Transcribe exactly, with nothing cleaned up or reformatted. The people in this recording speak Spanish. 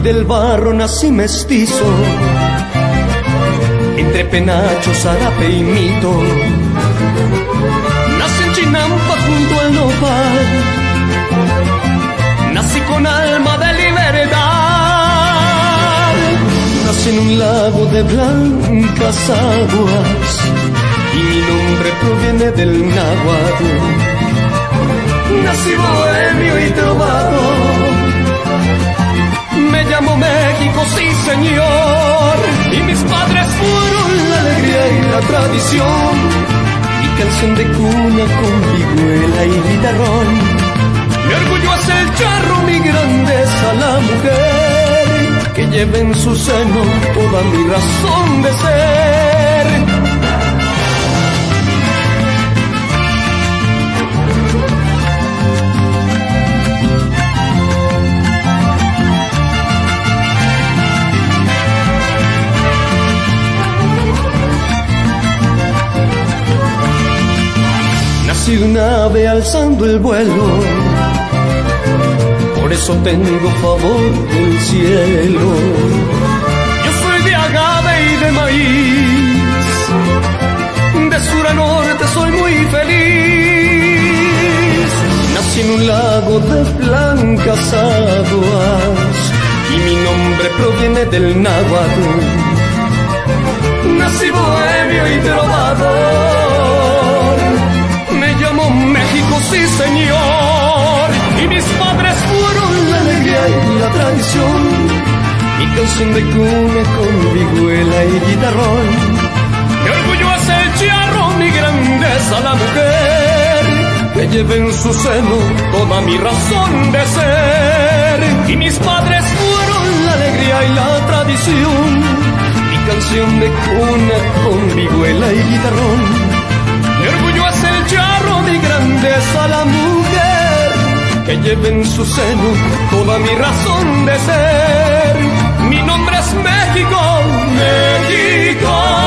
del barro nací mestizo, entre penachos, zarape y mito. Nací en Chinampa junto al nopal, nací con alma de libertad. Nací en un lago de blancas aguas y mi nombre proviene del náhuatl. Nací bohemio y trovador, me llamo México, sí señor, y mis padres fueron la alegría y la tradición. Mi canción de cuna con vihuela y guitarrón, mi orgullo es el charro, mi grandeza la mujer, que lleva en su seno toda mi razón de ser. Nací de un ave alzando el vuelo, por eso tengo favor del cielo. Yo soy de agave y de maíz, de sur a norte soy muy feliz. Nací en un lago de blancas aguas y mi nombre proviene del náhuatl. Nací bohemio y trovador, me llamo México, sí señor, y mis padres fueron la alegría y la tradición. Mi canción de cuna con vihuela y guitarrón, mi orgullo es el charro, mi grandeza la mujer, que lleva en su seno toda mi razón de ser. Y mis padres fueron la alegría y la tradición. Mi canción de cuna con vihuela y guitarrón, mi orgullo es el charro, mi grandeza la mujer, que lleva en su seno toda mi razón de ser. Mi nombre es México, México.